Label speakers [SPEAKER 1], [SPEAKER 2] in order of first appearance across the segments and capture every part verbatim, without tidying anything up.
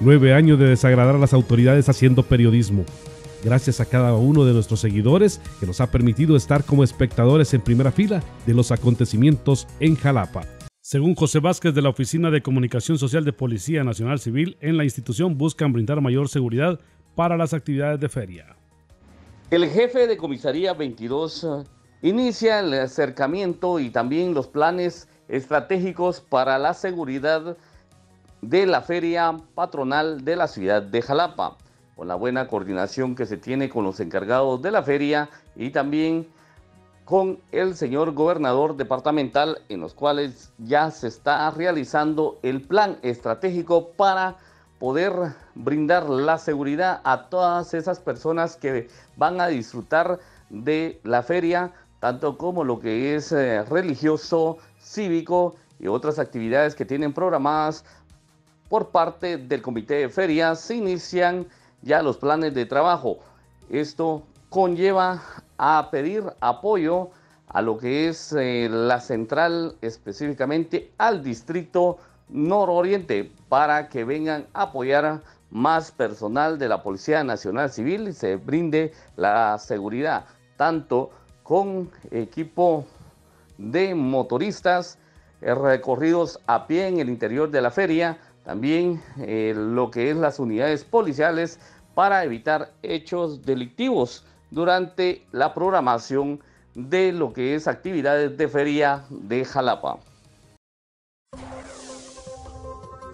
[SPEAKER 1] Nueve años de desagradar a las autoridades haciendo periodismo. Gracias a cada uno de nuestros seguidores que nos ha permitido estar como espectadores en primera fila de los acontecimientos en Jalapa. Según José Vázquez de la Oficina de Comunicación Social de Policía Nacional Civil, en la institución buscan brindar mayor seguridad para las actividades de feria.
[SPEAKER 2] El jefe de Comisaría veintidós inicia el acercamiento y también los planes estratégicos para la seguridad de la feria patronal de la ciudad de Jalapa, con la buena coordinación que se tiene con los encargados de la feria y también con el señor gobernador departamental, en los cuales ya se está realizando el plan estratégico para poder brindar la seguridad a todas esas personas que van a disfrutar de la feria, tanto como lo que es eh, religioso, cívico y otras actividades que tienen programadas por parte del comité de ferias. Se inician ya los planes de trabajo. Esto conlleva a pedir apoyo a lo que es eh, la central, específicamente al distrito nororiente, para que vengan a apoyar más personal de la Policía Nacional Civil y se brinde la seguridad, tanto con equipo de motoristas, eh, recorridos a pie en el interior de la feria, también eh, lo que es las unidades policiales para evitar hechos delictivos durante la programación de lo que es actividades de feria de Jalapa.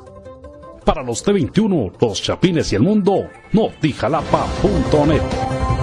[SPEAKER 3] Para los T veintiuno, los Chapines y el mundo, notijalapa punto net.